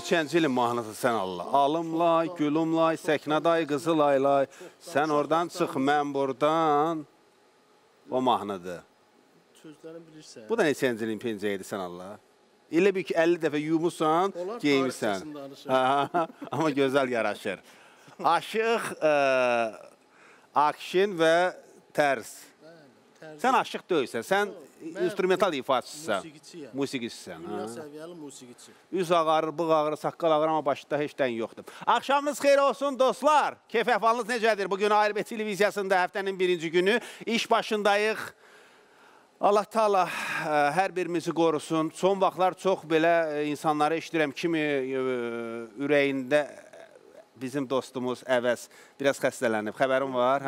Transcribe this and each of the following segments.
neçənci ilin mahnısı sən Allah? Alımlay, gülümlay, Səknaday, Qızılaylay. Sən oradan çıx, mən buradan. O mahnıdır. Sözlərini bilirsən. Bu da neçənci ilin pencəyidir sən Allah? Elə bir ki, 50 dəfə yumusan, geymişsən. Amma gözəl yaraşır. Aşıq, akşin və tərz. Sən aşıq deyilsən, sən instrumental ifaçısısan. Musiqiçisən. Dünya səviyyəli musiqiçi. Üz ağarır, bığ ağarır, saqqal ağarır, amma başda heç dən yoxdur. Axşamınız xeyir olsun dostlar. Keyf əhvalınız necədir? Bugün ARB televiziyasında həftənin birinci günü iş başındayıq. Allah Taala hər birimizi qorusun. Son vaxtlar çox belə insanları eşidirəm kimi ürəyində bizim dostumuz Əvəz biraz xəstələnib. Xəbərim var?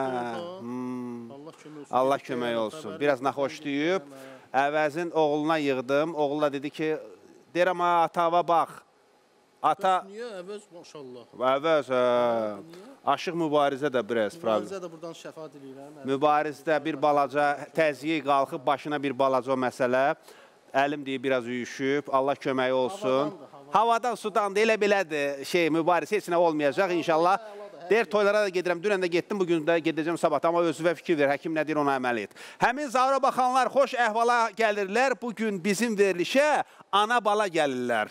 Allah kömək olsun. Biraz naxoşlayıb. Əvəzin oğluna yığdım. Oğluna dedi ki, deyirəm, atava bax. Ata... Niyə Əvəz, maşallah. Əvəz, aşıq mübarizə də biraz problem. Mübarizə də buradan şəfa diləyirəm. Mübarizdə bir balaca təziyə qalxıb, başına bir balaca o məsələ. Əlim deyib, biraz uyuşub. Allah köməyi olsun. Havadan, sudan da elə belədir. Mübarizə heç nə olmayacaq inşallah. Deyir, toylara da gedirəm. Dünən də getdim, bugün də gedəcəm sabah. Amma özüvə fikir ver, həkim nə deyir, ona əməl et. Həmin zavra baxanlar xoş əhvala gəlirlər. Bugün bizim verilişə ana bala gəlirlər.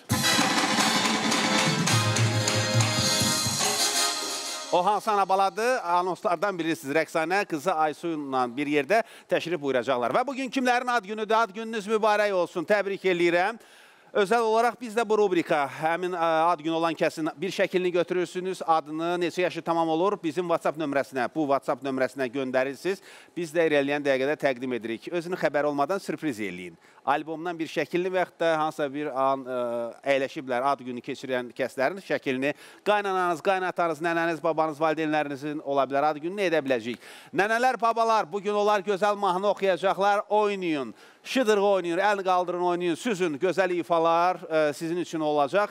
O hansı ana baladır? Anonslardan bilirsiniz. Rəqsanə qızı Aysu'yla bir yerdə təşrif buyuracaqlar. Və bugün kimlərin ad günüdür? Ad gününüz mübarək olsun. Təbrik eləyirəm. Özel olarak biz de bu rubrika, həmin ad günü olan kəsin bir şəklini götürürsünüz, adını, neçə yaşı tamam olur, bizim WhatsApp nömrəsinə, bu WhatsApp nömrəsinə göndərirsiniz. Biz də irəliyən dəqiqədə təqdim edirik. Özünün xəbəri olmadan sürpriz eləyin. Albomdan bir şəklini və yaxud da hansısa bir an əyləşiblər, ad günü keçirən kəslərin şəklini qaynananız, qaynatanız, nənəniz, babanız, valideynlərinizin ola bilər, ad gününü edə biləcəyik. Nənələr, babalar, bugün onlar gözəl mahnı oxuyacaqlar, oynayın. Şıdırğı oynayın, əlini qaldırın, oynayın, süzün, gözəl ifalar sizin üçün olacaq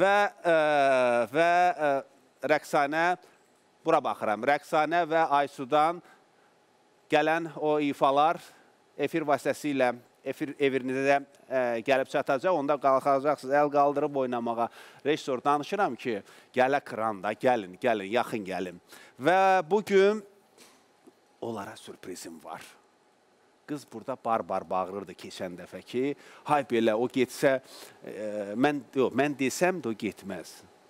və Rəqsanə, bura baxıram, Rəqsanə və Aysudan gələn o ifalar efir vasitəsilə evinizə gəlib çatacaq, onda qalxacaqsınız, əl qaldırıb oynamağa. Rejissor, danışıram ki, gələ kranda, gəlin, yaxın gəlin. Və bugün onlara sürprizim var. Qız burada bar-bar bağırırdı keçən dəfə ki, hay belə o getsə, mən desəm də o getməz.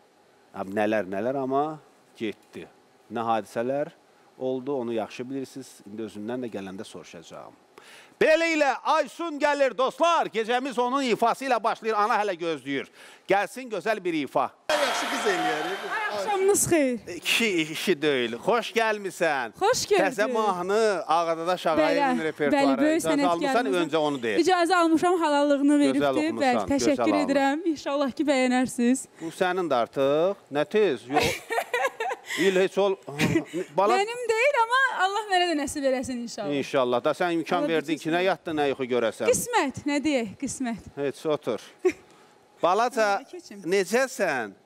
Nələr, amma getdi. Nə hadisələr oldu, onu yaxşı bilirsiniz. İndi özündən də gələndə soruşacağım. Beləliklə, Aysun gəlir, dostlar. Gecəmiz onun ifası ilə başlayır, ana hələ gözləyir. Gəlsin gözəl bir ifa. Yaxşı qız eləyər. Axşamınız xeyir. İşi deyil. Xoş gəlmirsən. Xoş gəldin. Təzə mahnı, Ağadadaş Ağayevin repertuarı. Bəli, böyük sənətkarımızın. Öncə onu deyil. İcazə almışam, halallığını veribdir. Bəli, təşəkkür edirəm. İnşallah ki, bəyənərsiniz. Bu sənin də artıq. Nə tez? İl heç ol... Mənim deyil, amma Allah mənə də nəsib eləsin inşallah. İnşallah. Da sən imkan verdin ki, nə yatdı, nə yuxu görəsən. Qismət, nə deyək, qismət. Heç, otur. Balaca, necəsən?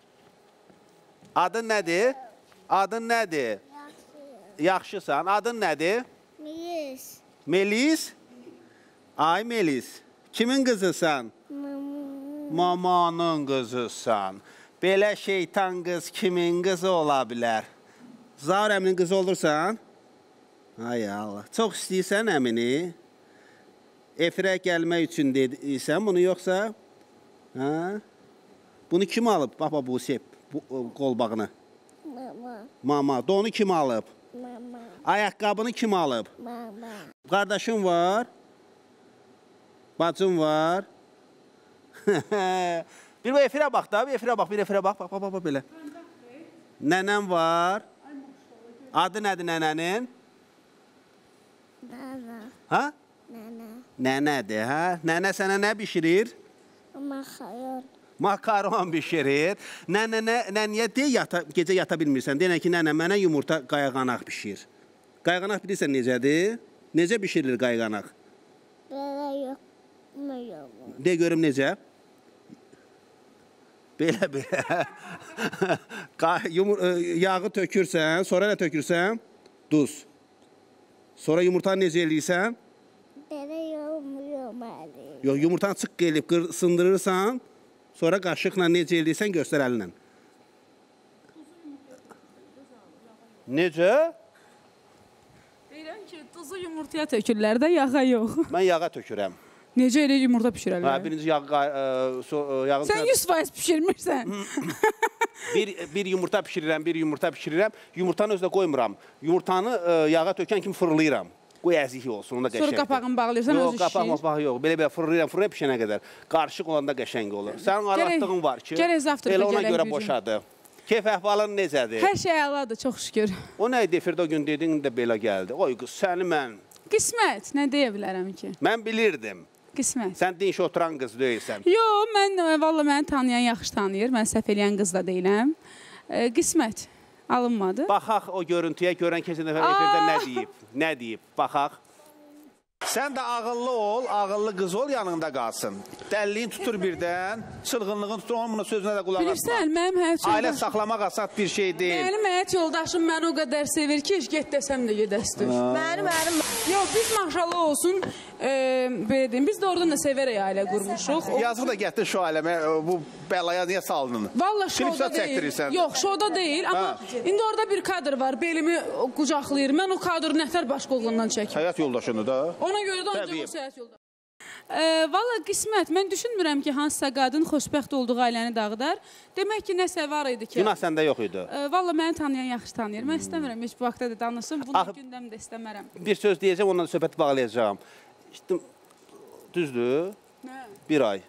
Adın nədir? Adın nədir? Yaxşısan. Adın nədir? Melis. Melis? Ay Melis. Kimin qızısan? Mamanın qızısan. Belə şeytan qız kimin qızı ola bilər? Zaur əminin qızı olursan? Ay Allah. Çox istəyirsən əmini? Efirə gəlmək üçün deyirsən bunu yoxsa? Bunu kim alıb? Baba bu sep. Qolbağını. Mama. Mama. Donu kim alıb? Mama. Ayaqqabını kim alıb? Mama. Qardaşın var? Bacın var? Bir efirə bax da, bir efirə bax, bax, belə. Nənən var? Adı nədir nənənin? Nana. Ha? Nana. Nənədir, hə? Nənə sənə nə bişirir? Makaron. Makaron bişirir. Nənəyə gecə yata bilmirsən. Deyən ki, nənə mənə yumurta qayğanaq bişir. Qayğanaq bilirsən necədir? Necə bişirilir qayğanaq? Belə yoxmuyor. De görüm necə? Belə. Yağı tökürsən, sonra nə tökürsən? Duz. Sonra yumurtanı necə eləyirsən? Belə yoxmuyor məli. Yox, yumurtanı çıqqı eləyib sındırırsan, Sonra qaşıqla necə eləyirsən göstər əlinlə. Necə? Deyirəm ki, duzu yumurtaya tökürlər də, yağa yox. Mən yağa tökürəm. Necə elə yumurta Hə, pişirərlər? birinci yağın Sən 100% pişirmirsən. bir yumurta pişirirəm. Yumurtanı özdə qoymuram. Yumurtanı yağa tökən kimi fırlayıram. Qoy əziki olsun, onda qəşəngdir. Sonra qapağını bağlayırsan, özü Yox, qapağı yox. Belə fırlayıram pişənə qədər. Qarışıq olanda qəşəng olur. Sənin aratdığın var ki, gərək zavtırda elə ona gələk görə gücüm. boşadı. Keyf əhvalın necədir? Hər şey əladır, çox şükür. O nə idi, efirdə o gün dedin də belə gəldi. Oy qız, səni mən Qismət, nə deyə bilərəm ki? Mən bilirdim. Qismət. Sən dinç oturan qız deyilsən. Yox, valla məni tanıyan yaxşı tanıyır. Mən səhv eləyən qız da deyiləm. Qismət, alınmadı. Baxaq o görüntüyə, görən keçən dəfə efirdə nə deyib? Nə deyib? Baxaq. Sən də ağıllı ol, ağıllı qız ol, yanında qalsın. Dəlliyin tutur birdən, çılğınlığın tutur, onun sözünə də qulaq asma. Bilirsən, mənim həyat Ailə yoldaşım... saxlamaq asad bir şey deyil. Mənim həyat yoldaşım məni o qədər sevir ki, get desəm də gedəsdir. Mənim. Yox, biz maşallah olsun, belə deyim, biz də oradan da sevərək ailə qurmuşuq. Yazıq da gətir şu ailəmə, bu bəlaya niyə saldın? Valla şovda deyil. Yox, şovda deyil, amma indi orada bir kadr var, belimi qucaqlayır. Mən o kadrı nətər başqolğundan çəkim. Həyat yoldaşını da. Ona görə də ancaq o həyat yoldaşı. Valla qismət, mən düşünmürəm ki, hansısa qadın xoşbəxt olduğu ailəni dağıdar. Demək ki, nəsə var idi ki... Günah səndə yox idi. Valla məni tanıyan yaxşı tanıyır. Mən istəmirəm, heç bu vaxtda da danışım. Bunu gündəmdə istəmərəm. Bir söz deyəcəm, ondan söhbəti bağlayacağım. İşte, düzdür? Nə? Bir ay.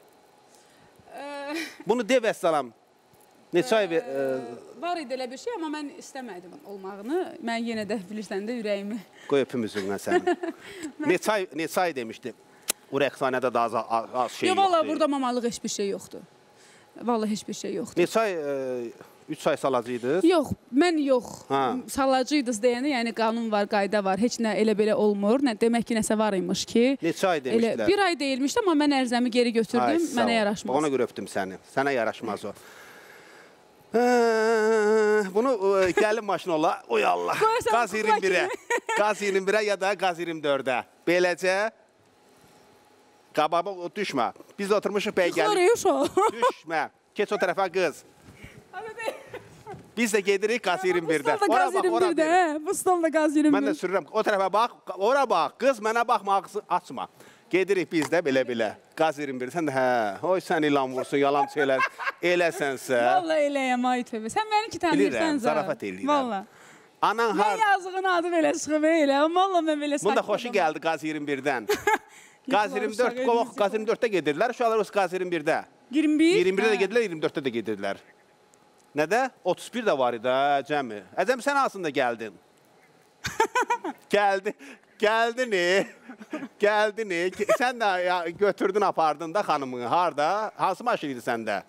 Bunu dev əssalam. Neçə ay... Var idi elə bir şey, amma mən istəmədim olmağını. Mən yenə də bilirsən də ürəyimi. Qoy öpüm üzündən səni. Neçə ay demişdi. O rəqsanədə da az şey yoxdur. Valla burada mamalıq heç bir şey yoxdur. Valla heç bir şey yoxdur. Neçə ay, 3 ay salacıydınız? Yox, mən yox. Salacıydınız deyəni, yəni qanun var, qayda var. Heç nə elə belə olmur. Demək ki, nəsə var imiş ki. Neçə ay demişdilər? Bir ay deyilmişdi, amma mən ərzəmi geri götürdüm. Mənə yaraşmaz. Ona görə öpdüm səni. Sənə yaraşmaz o. Bunu gəlin maşın ola. Oy Allah. Qaz 21-ə. Qaz 21-ə ya da Qaz 24-ə. Beləcə qababa düşmə. Biz oturmuşuq bəy gəlin. Düşmə. Keç o tərəfə qız. Biz də gedirik Qaz 21-də. Bu stolda Qaz 21-də. Bu stolda Qaz 21-də. Mən də sürürəm. O tərəfə bax, ora bax. Qız mənə baxma, ağzı açma. Gedirik biz də belə-belə. Qaz 21. Sən də hə, oy sən ilan vursun, yalan eləsənsə. Valla eləyəm, ay tövbə. Sən məni ki tanıyırsan zara. Bilirəm, zarafat eləyirəm. Valla. Anan har... Mən yazığın adı belə çıxıb elə. Valla mən belə sakit. Bunda xoşu gəldi Qaz 21-dən. Qaz 24, qovaq Qaz 24-də gedirlər, uşaqlar Qaz 21-də. 21? 21-də də gedirlər, 24-də də gedirlər. Nədə? 31 də var idi, Cəmi. Əcəmi, sən aslında gəldin. Gəldin, Gəldin. Sən də götürdün, apardın da xanımını. Harada? Hansı maşın idi səndə?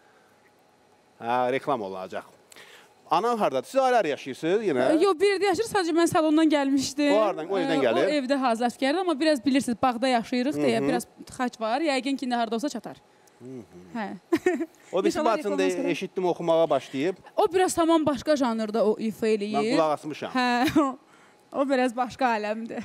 Reklam olacaq. Anan haradadır? Siz ayrı yaşayırsınız yenə? Yox, bir yerdə yaşayır, sadəcə mən salondan gəlmişdim. O evdən gəlir? O evdə hazırlaşgərdir, amma biraz bilirsiniz, bağda yaşayırıq deyə biraz tıxac var. Yəqin ki, harada olsa çatar. O birisi bacında eşitdim, oxumağa başlayıb. O biraz tamam başqa janrda o ifa eləyir. Mən qulaq asmışam. O biraz başqa aləmdir.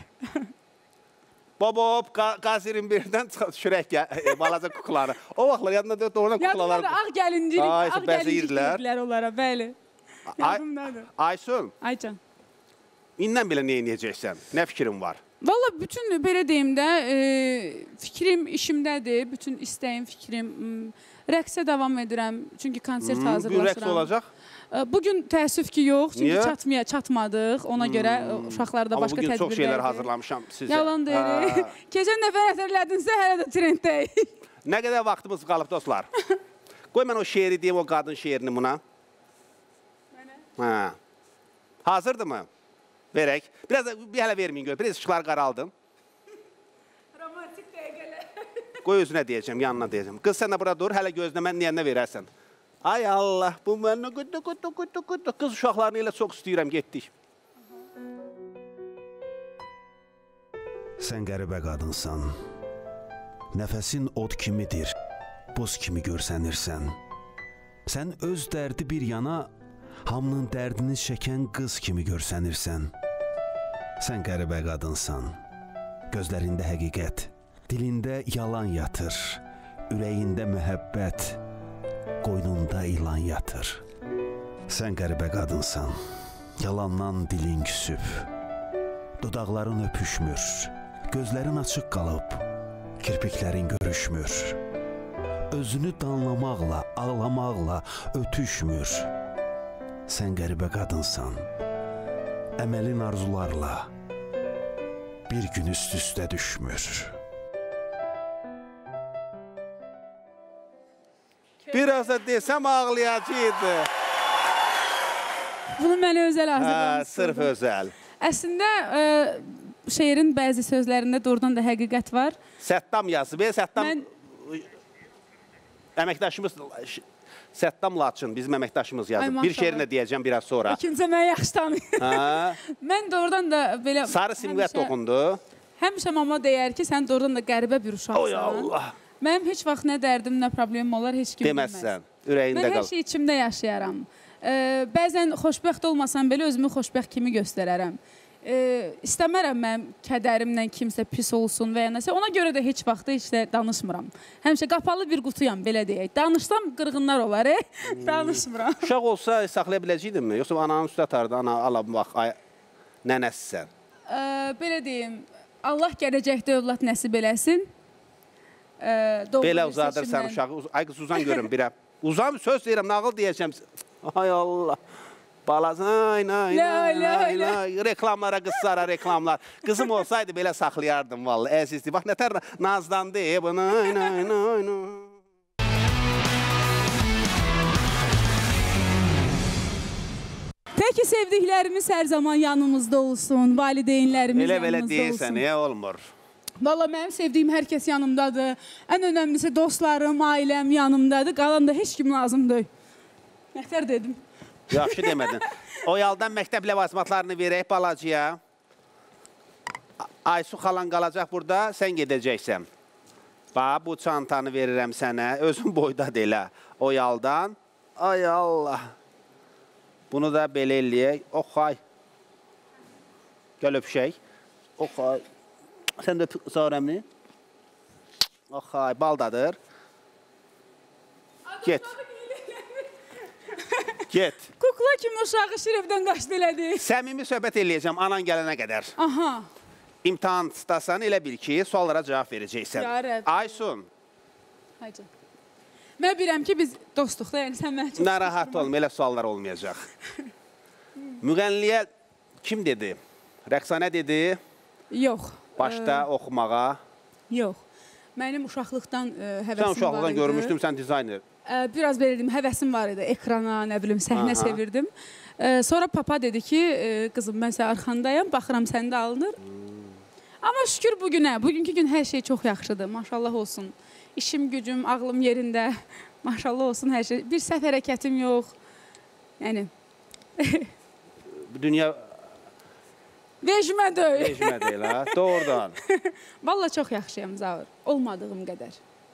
Bob, Qaz 21-dən düşürək balaca kuklaları. O vaxtlar yadında da doğrudan kuklalar... Yadımdadır, ağ gəlincik deyirlər onlara, bəli. Aysun, Aycan. indən belə nə edəcəksən? Nə fikrin var? Valla bütün belə deyim də, fikrim işimdədir, bütün istəyim, fikrim. Rəqsə davam edirəm, çünki konsert hazırlaşıram. Bugün rəqs olacaq? Bugün təəssüf ki, yox, çünki çatmadıq. Ona görə uşaqlarda başqa tədbir verdik. Amma bugün çox şeylər hazırlamışam sizə. Yalan deyil. Keçən nəfər əsərlədinsə, hələ də trenddəyik. Nə qədər vaxtımız qalıb, dostlar? Qoy mən o şeiri deyim, o qadın şeirini buna. Mənə? Hazırdır mı? Verək. Biraz bir hələ verməyin gör. Biraz ışıqlar qaraldım. Romantik dəqiqələr. Qoy özünə deyəcəm, yanına deyəcəm. Qız sən də bura dur, hələ gözlə mən niyənə verərsən. Ay Allah, bu mənə qıdı. Qız uşaqlarını elə çox istəyirəm, getdik. Sən qəribə qadınsan. Nəfəsin od kimidir, buz kimi görsənirsən. Sən öz dərdi bir yana, hamının dərdini çəkən qız kimi görsənirsən. Sən qəribə qadınsan. Gözlərində həqiqət, dilində yalan yatır, ürəyində məhəbbət, qoynunda ilan yatır. Sən qəribə qadınsan, yalandan dilin küsüb, dodaqların öpüşmür, gözlərin açıq qalıb, kirpiklərin görüşmür. Özünü danlamaqla, ağlamaqla ötüşmür. Sən qəribə qadınsan, əməlin arzularla bir gün üst-üstə düşmür. Biraz da desəm ağlayacaqdı. Bunu mənə özəl hazırlamışsınız. Sırf özəl. Əslində şeirin bəzi sözlərində doğrudan da həqiqət var. Səttam yazıb. Səttam əməkdaşımız Səttam Laçın bizim əməkdaşımız yazıb. Bir şeirinə deyəcəm biraz sonra. İkincə mən yaxşı tanıyım. Mən doğrudan da belə Sarı simvət toxundu. Həmişə mama deyər ki, sən doğrudan da qəribə bir uşaqsan. Oy Allah. Mənim heç vaxt nə dərdim, nə problemim olar, heç kim bilməz. Deməzsən, ürəyində qal. Mən hər şey içimdə yaşayaram. Bəzən xoşbəxt olmasam belə özümü xoşbəxt kimi göstərərəm. İstəmərəm mənim kədərimlə kimsə pis olsun və ya nəsə. Ona görə də heç vaxt heç də danışmıram. Həmişə qapalı bir qutuyam, belə deyək. Danışsam qırğınlar olar, danışmıram. Uşaq olsa saxlaya biləcəkdinmi? Yoxsa ananın üstə atardı, ana ala bax, nənəsisən. Belə deyim, Allah gələcəkdə övlad nəsib eləsin. Belə uzadırsan uşağı. Ay qız uzan görüm birə. Uzan söz deyirəm, nağıl deyəcəm. Ay Allah. Balazın, reklamlara, qızlara reklamlar. Qızım olsaydı belə saxlayardım vallahi, əzizdir. Bax, nətər nazlandı. Tək ki, sevdiklərimiz hər zaman yanımızda olsun, valideynlərimiz yanımızda olsun. Elə-belə deyirsən, olmur. Valla mənim sevdiyim hər kəs yanımdadır. Ən önəmlisi dostlarım, ailəm yanımdadır. Qalan da heç kim lazımdır. Nətər dedim? Yaxşı demədin. O yaldan məktəb ləvazimatlarını verək balacıya. Aysu xalan qalacaq burada, sən gedəcəksən. Bax, bu çantanı verirəm sənə. Özün boydadır elə. O yaldan. Ay Allah. Bunu da belə eləyək. Oxay. Gəl öpüşək. Oxay. Sən də Zarəmni. Oxay, baldadır. Get. Get. Kukla kimi uşağı şirifdən qaçdı elədi. Səmimi söhbət eləyəcəm anan gələnə qədər. Aha. İmtahandasan elə bil ki, suallara cavab verəcəksən. Ya Rəbb. Aysun. Hayca. Mən biləm ki, biz dostuq da, yəni sən mənə çox Narahat olma, elə suallar olmayacaq. Müğənniyə kim dedi? Rəqsanə dedi? Yox. Başda oxumağa? Yox. Mənim uşaqlıqdan həvəsim var idi. Sən uşaqlıqdan görmüşdüm, sən dizayner. Biraz belə dedim, həvəsim var idi. Ekrana, nə bilim, səhnə sevirdim. Sonra papa dedi ki, qızım, mən sən arxandayım, baxıram səndə alınır. Amma şükür bugünə, bugünkü gün hər şey çox yaxşıdır, maşallah olsun. İşim, gücüm, ağlım yerində, maşallah olsun hər şey. Bir səhv hərəkətim yox. Yəni. Dünya... Vecmə deyil. Vecmə deyil, ha? Doğrudan. Valla çox yaxşıyam, Zavur. Olmadığım qədər.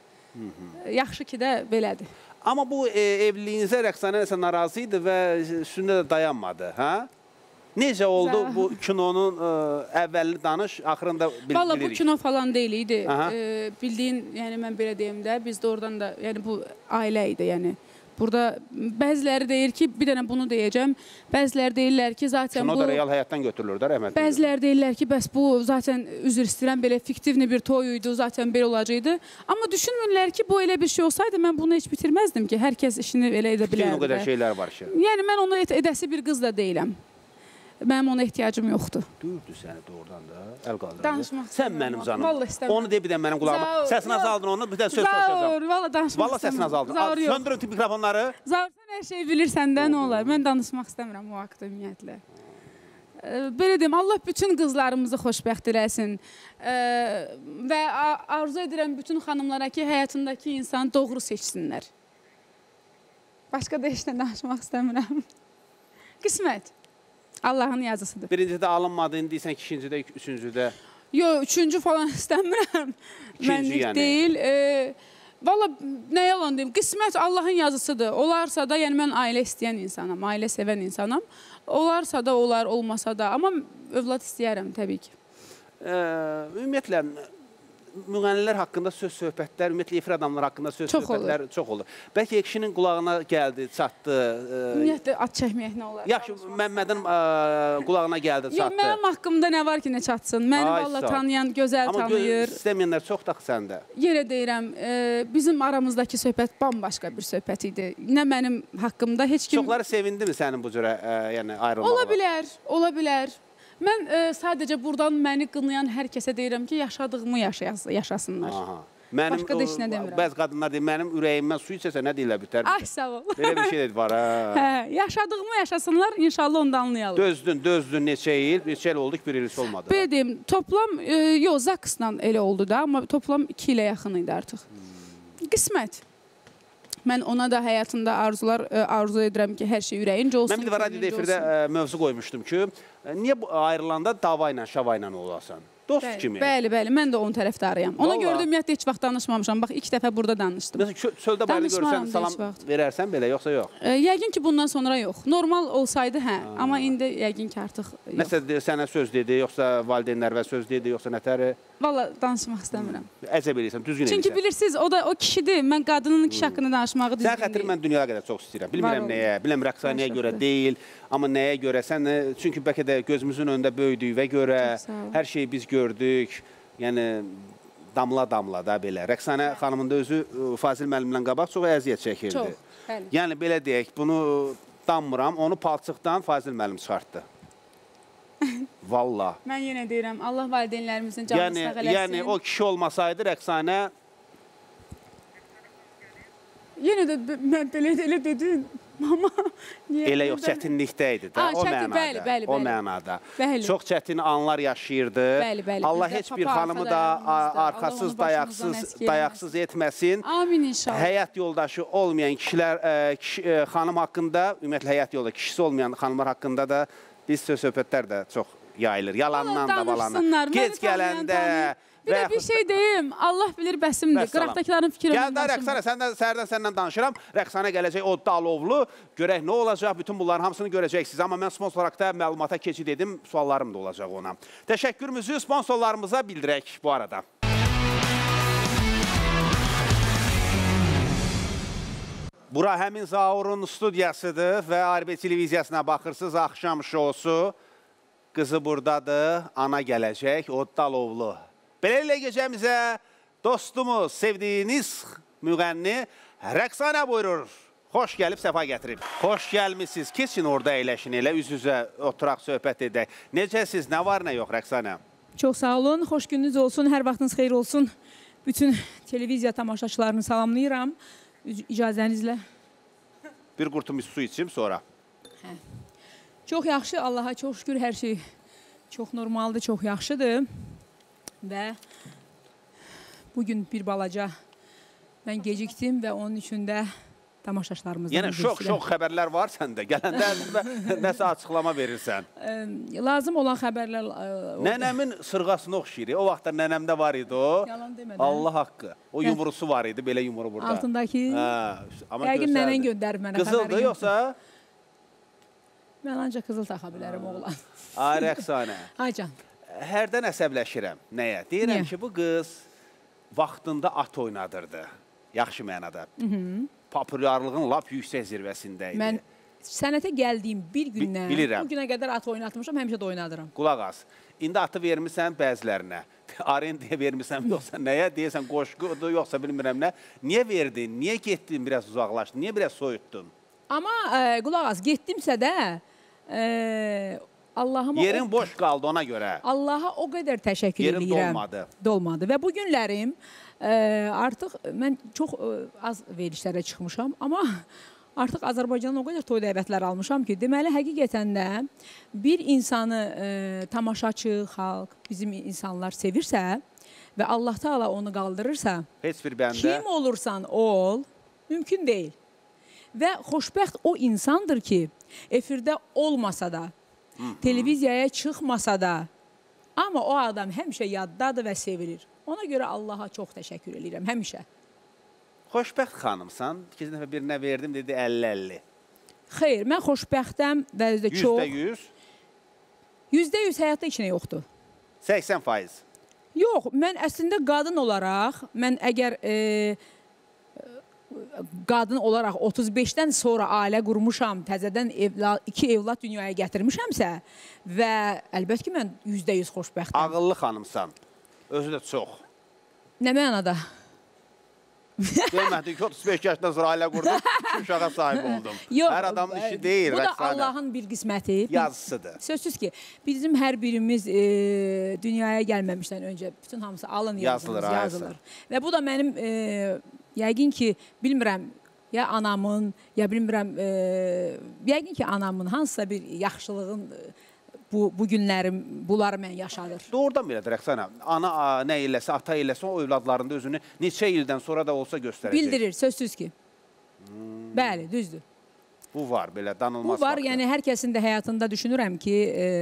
Yaxşı ki də belədir. Amma bu evliliyinizə Rəqsanə nəsə narazı idi və üstündə də dayanmadı, hə? Necə oldu bu kinonun əvvəlini danış, axırında bilirik. Valla bu kino falan deyil idi. Bildiyin, yəni mən belə deyim də, biz də oradan da, yəni bu ailə idi, yəni. Burada bəziləri deyir ki, bir dənə bunu deyəcəm, bəziləri deyirlər ki, zaten bu... Kino da real həyatdan götürülür də, rəhmətli. Bəziləri deyirlər ki, bəs bu zaten üzr istəyirəm, belə fiktivli bir toy idi, zaten belə olacaqdı. Amma düşünmürlər ki, bu elə bir şey olsaydı, mən bunu heç bitirməzdim ki, hər kəs işini elə edə bilərdi. O qədər şeylər var ki. Yəni, mən onu edəsi bir qız da deyiləm. Mənim ona ehtiyacım yoxdur. Dürdür səni doğrudan da, əl qaldırdı. Danışmaq istəmirəm. Sən mənim canım. Vallahi istəmirəm. Onu de bir dənə mənim qulağıma. Səsini azaldın onu, bir dənə söz soruşacağım. Zavur, valla danışmaq istəmirəm. Valla səsini azaldın. Söndürün mikrofonları. Zavur, sən hər şeyi bilirsən də, nə olar? Mən danışmaq istəmirəm o haqda ümumiyyətlə. Belə deyim, Allah bütün qızlarımızı xoşbəxt eləsin. Və arzu edirəm bütün xanımlara ki, həyatındakı insanı doğru seçsinlər. Başqa da heç nə danışmaq istəmirəm. Qismət. Allahın yazısıdır. Birincidə alınmadı, indi deyirsən ki, ikincidə, üçüncüdə. Yox, üçüncü falan istəmirəm. Mənlik deyil. Valla nə yalan deyim, qismət Allahın yazısıdır. Olarsa da, yəni mən ailə istəyən insanam, ailə sevən insanam. Olarsa da olar, olmasa da. Amma övlad istəyərəm təbii ki. Ümumiyyətlə, müğənnilər haqqında söz-söhbətlər, ümumiyyətlə efir adamlar haqqında söz-söhbətlər çox olur. Bəlkə kişinin qulağına gəldi, çatdı. Ümumiyyətlə, at çəkməyək nə olar? Yaxşı, Məmmədin qulağına gəldi, Yox, çatdı. mənim haqqımda nə var ki, nə çatsın? Məni valla tanıyan, gözəl tanıyır. Amma istəməyənlər çox da səndə. Yenə deyirəm, bizim aramızdakı söhbət bambaşqa bir söhbət idi. Nə mənim haqqımda heç kim... Çoxları sevindi mi sənin bu cürə ayrılmağa? Ola bilər, ola bilər. Mən sadəcə buradan məni qınayan hər kəsə deyirəm ki, yaşadığımı yaşasınlar. Başqa da heç nə demirəm. Bəzi qadınlar deyir, mənim ürəyimdən su içəsə nə deyirlər bitər? Ay, sağ ol. Belə bir şey var, hə? Yaşadığımı yaşasınlar, inşallah onu da anlayalım. Dözdün neçə il oldu ki, bir ilisi olmadı. Belə deyim, toplam, yox, Zaksla elə oldu da, amma toplam 2 ilə yaxın idi artıq. Qismət. Mən ona da həyatında arzu edirəm ki, hər şey ürəyincə olsun. Mən bir də radioda efirdə mövzu qoymuşdum ki, niyə ayrılanda dava ilə, şava ilə olasan? Dost kimi. Bəli, mən də onun tərəfdarıyam. Ona görə də ümumiyyətlə heç vaxt danışmamışam. Bax, 2 dəfə burada danışdım. Məsələn, çöldə bayırda görsən, salam verərsən belə, yoxsa yox? Yəqin ki, bundan sonra yox. Normal olsaydı, hə. Amma indi yəqin ki, artıq yox. Məsələn, sənə söz dedi, yoxsa valideynlərə söz dedi, yoxsa nətəri? Valla, danışmaq istəmirəm. Əcəb eləyirsən, düzgün eləyirsən. Çünki bilirsiniz, o kişidir. Mən qadının kişi haqqında danışmağı düzgün deyil. Sən xətri mən dünyaya qədər çox istəyirəm. Bilmirəm nəyə, bilmirəm rəqsanəyə görə deyil. Amma nəyə görə? Sən, çünki bəlkə də gözümüzün önündə böyüdüyünə görə, hər şeyi biz gördük. Yəni, damla da belə. Rəqsanə xanımın da özü Fazil müəllimlə qabaq çox əziyyət çəkirdi. Çox, bəli. Yəni, belə deyək, bunu danmıram, onu palçıqdan Fazil müəllim çıxartdı. Valla. Mən yenə deyirəm, Allah valideynlərimizin canını sağ eləsin. Yəni, o kişi olmasaydı rəqsanə... Yenə də belə dedin, mama... Elə yox, çətinlikdə idi də, o mənada. O mənada. Çox çətin anlar yaşayırdı. Allah heç bir xanımı da arxasız, dayaqsız etməsin. Amin inşallah. Həyat yoldaşı olmayan kişilər, xanım haqqında, ümumiyyətlə həyat yolda kişisi olmayan xanımlar haqqında da biz söz-söhbətlər də çox yayılır. Yalandan da balanı. Gec gələndə... Bir də bir şey deyim, Allah bilir bəsimdir. Qıraqdakıların fikri Gəl də Rəqsanə, səhərdən səndən danışıram. Rəqsanə gələcək o Dalovlu. Görək nə olacaq, bütün bunların hamısını görəcəksiniz. Amma mən sponsor haqqda məlumata keçid edim, suallarım da olacaq ona. Təşəkkürümüzü sponsorlarımıza bildirək bu arada. Bura həmin Zaurun studiyasıdır və ARB televiziyasına baxırsınız, axşam şousu. Qızı buradadır, ana gələcək, o Dalovlu. Beləliklə gecəmizə dostumuz, sevdiyiniz müğənni Rəqsanə buyurur. Xoş gəlib, səfa gətirib. Xoş gəlmişsiniz. Keçin orada əyləşin, elə üz-üzə oturaq, söhbət edək. Necəsiz, nə var, nə yox Rəqsanə? Çox sağ olun, xoş gününüz olsun, hər vaxtınız xeyir olsun. Bütün televiziya tamaşaçılarını salamlayıram. İcazənizlə. Bir qurtum su içim sonra. Çox yaxşı, Allaha çox şükür, hər şey çox normaldır, çox yaxşıdır. Və bugün bir balaca mən gecikdim və onun üçün də tamaşaçılarımızdan yəni şok xəbərlər var səndə. Gələndə nəsə açıqlama verirsən. Lazım olan xəbərlər... Nənəmin sırğasına oxşayır. O vaxtda nənəmdə var idi o. Yalan demədən. Allah haqqı. O yumrusu var idi, belə yumru burada. Altındakı. Yəqin nənən göndərib mənə. Qızıldır yoxsa? Mən ancaq qızıl taxa bilərəm oğlan. Ay Rəqsanə. Ay can. Hərdən əsəbləşirəm. Nəyə? Deyirəm ki, bu qız vaxtında at oynadırdı. Yaxşı mənada. Populyarlığın lap yüksək zirvəsində idi. Mən sənətə gəldiyim bir gündən, bilirəm. Bu günə qədər at oynatmışam, həmişə də oynadıram. Qulaq as. İndi atı vermirsən bəzilərinə. Arendaya vermirsən, yoxsa nəyə? Deyirsən qoşqudur, yoxsa bilmirəm nə. Niyə verdin? Niyə getdin, biraz uzaqlaşdın? Niyə biraz soyutdun? Amma qulaq as, getdimsə də Allahıma... Yerin boş qaldı ona görə. Allaha o qədər təşəkkür edirəm. Yerin dolmadı. Dolmadı. Və bu günlərim artıq mən çox az verilişlərə çıxmışam, amma artıq Azərbaycanın o qədər toy dəvətlər almışam ki, deməli, həqiqətən də bir insanı tamaşaçı, xalq, bizim insanlar sevirsə və Allah Taala onu qaldırırsa, heç bir bəndə kim olursan ol, mümkün deyil. Və xoşbəxt o insandır ki, efirdə olmasa da, televiziyaya çıxmasa da, amma o adam həmişə yaddadır və sevilir. Ona görə Allaha çox təşəkkür edirəm, həmişə. Xoşbəxt xanımsan, ikinci dəfə birinə verdim, dedi 50-50. Xeyr, mən xoşbəxtəm və çox... %100? %100 həyatda içinə yoxdur. 80%? Yox, mən əslində qadın olaraq, mən əgər qadın olaraq 35-dən sonra ailə qurmuşam, təzədən 2 evlad dünyaya gətirmişəmsə və əlbəttə ki, mən %100 xoşbəxtəm. Ağıllı xanımsan. Özü də çox. Nə mənada? Demədin ki, 35 yaşından sonra ailə qurdum, 2 uşağa sahib oldum. Yox, Hər adamın işi deyil, bu da Rəqsanə. Allahın bir qisməti. Yazısıdır. Sözsüz ki, bizim hər birimiz dünyaya gəlməmişdən öncə bütün hamısı alın yazılır. Və bu da mənim yəqin ki, bilmirəm, ya anamın, ya bilmirəm, yəqin ki, anamın hansısa bir yaxşılığın bu günlərim, bunları mən yaşadır. Doğrudan belədir, Rəqsanə. Ana nə eləsə, ata eləsə, o övladlarında özünü neçə ildən sonra da olsa göstərəcək. Bildirir, sözsüz ki. Bəli, düzdür. Bu var, belə danılmaz. Bu var, yəni hər kəsin də həyatında düşünürəm ki,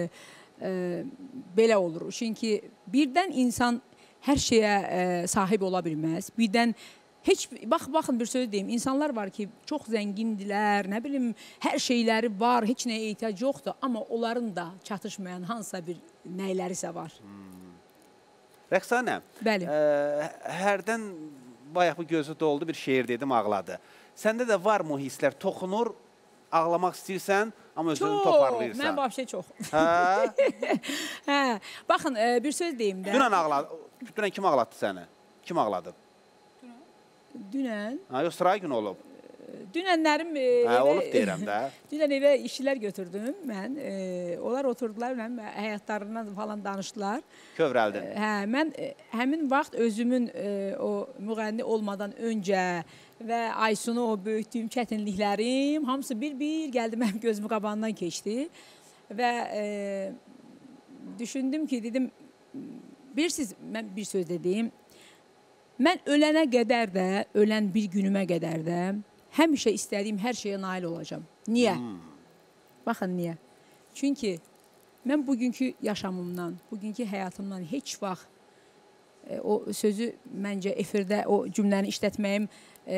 belə olur. Çünki birdən insan hər şeyə sahib ola bilməz. Birdən heç, baxın bir söz deyim, insanlar var ki, çox zəngindirlər, nə bilim, hər şeyləri var, heç nəyə ehtiyac yoxdur, amma onların da çatışmayan hansısa bir nəylərisə var. Rəqsanə, Bəli. hərdən bayaq bu gözü doldu, bir şeir dedim, ağladı. Səndə də var mı hisslər, toxunur, ağlamaq istəyirsən, amma özünü toparlayırsan. Mən vəbşə çox. Hə? Baxın, bir söz deyim də. Dünən ağladı, dünən kim ağlatdı səni? Kim ağladı? Dünən? Yox, sıra gün olub. Dünənlərim olub deyirəm də. Dünən evə işçilər götürdüm mən. Onlar oturdular, həyatlarından falan danışdılar. Kövrəldin. Mən həmin vaxt özümün o müğənni olmadan öncə və Aysunu o böyütdüyüm çətinliklərim hamısı bir-bir gəldi mənim gözümün qabağından keçdi. Və düşündüm ki, dedim, bilirsiniz, mən bir söz dediyim, mən ölənə qədər də, ölən bir günümə qədər də həmişə istədiyim hər şeyə nail olacağam. Niyə? Baxın, niyə? Çünki mən bugünkü yaşamımdan, bugünkü həyatımdan heç vaxt o sözü məncə efirdə o cümləni işlətməyim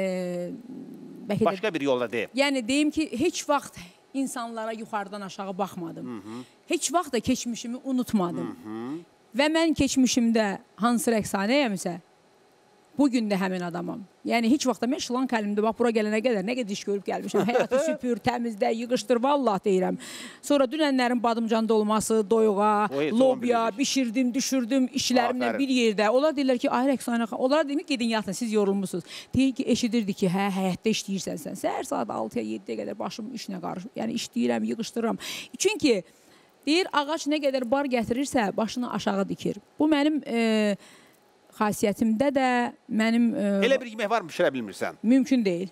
başqa bir yolda deyim. Yəni, deyim ki, heç vaxt insanlara yuxarıdan aşağı baxmadım. Heç vaxt da keçmişimi unutmadım. Və mən keçmişimdə hansı Rəqsanəyəmsə, bugün də həmin adamam. Yəni, heç vaxt da mən şlank əlimdə, bax, bura gələnə qədər nə qədər iş görüb gəlmişəm. Həyatı süpür, təmizdə, yığışdır, vallah deyirəm. Sonra dünənlərin badımcanda olması, doyuğa, lobya, bişirdim, düşürdüm işlərimlə bir yerdə. Onlar deyirlər ki, ay Rəqsanə xanım, onlara deyim ki, gedin yatın, siz yorulmuşsunuz. Deyir ki, eşidirdi ki, həyətdə işləyirsən sən. Səhər saat 6-ya 7-yə qədər başım işlə qarışıb. Yəni, işləyirəm, yığışdırıram. Çünki, deyir, ağac nə qədər bar gətirirsə, başını aşağı dikir. Bu mənim xasiyyətimdə də mənim... Elə bir yemək var mı, bişirə bilmirsən? Mümkün deyil.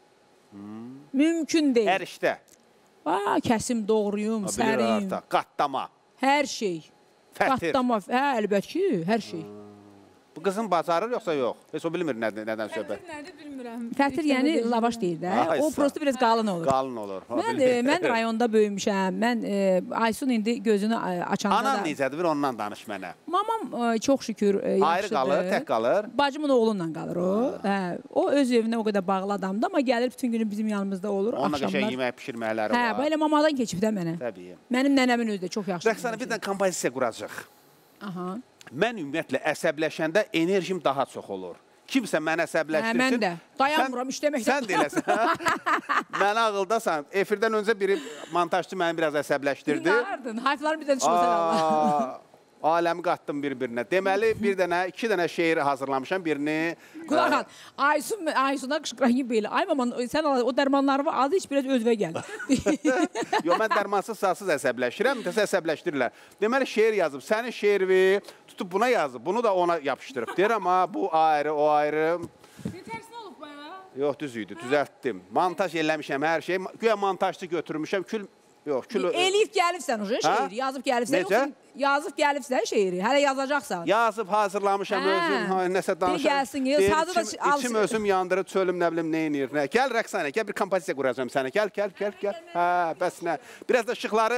Mümkün deyil. Hər işdə? Kəsim, doğruyum, sərim. Qatlama. Hər şey. Fətir. Qatlama, əlbəttə ki, hər şey. Bu qızın bacarır yoxsa yox? Heç o bilmir nədən söhbət. Fətir nədir bilmirəm. Fətir yəni lavaş deyir də. O prosto biraz qalın olur. Qalın olur. Mən rayonda böyümüşəm. Mən Aysun indi gözünü açanda da... Anan necədir? Bir ondan danış mənə. Mamam çox şükür yaxşıdır. Ayrı qalır, tək qalır. Bacımın oğlunla qalır o. O öz evinə o qədər bağlı adamdır, amma gəlir bütün günü bizim yanımızda olur. Onunla qəşəng yemək pişirməkləri var. Belə mamadan keçib də mənə. Təbii. Mənim nənəmin özü də çox yaxşıdır. Rəqsanə, bir də kompozisiya quracaq. Aha. Mən ümumiyyətlə əsəbləşəndə enerjim daha çox olur. Kimsə mənə əsəbləşdirsin. Mən də. Dayanmıram, işləməkdən. Sən deyiləsən. Mən ağıldasan. Efirdən öncə biri montajçı məni biraz əsəbləşdirdi. Dinlərdin. Hayflarını bir də düşməsən Allah. Aləmi qatdım bir-birinə. Deməli, iki dənə şeir hazırlamışam. Birini... Qulaq at. Aysuna qışqıran gibi belə. Ay maman, sən o dərmanları var, adı heç biraz özvə gəl. Yox, mən dərmansız, sağsız əsəbləşirəm. Mütəsə əsəbləşdirirlər. Deməli, şeir yazıb. Sənin şeirvi tutub buna yazıb. Bunu da ona yapışdırıb. Deyirəm, bu ayrı, o ayrı. Tərsinə olub bayağı. Yox, düz idi, düzəltdim. Montaj eləmişəm hər şey. Güya montajçı götürmüşəm. Elif gəlibsən o şeiri, yazıb gəlibsən. Necə? Yazıb gəlibsən şeiri, hələ yazacaqsan. Yazıb hazırlamışam özüm, nəsə danışam. İçim özüm yandırır, çölüm nə bilim neynir. Gəl Rəqsanə, gəl bir kompozisiya quracağım sənə. Gəl. Hə, bəs nə. Biraz da işıqları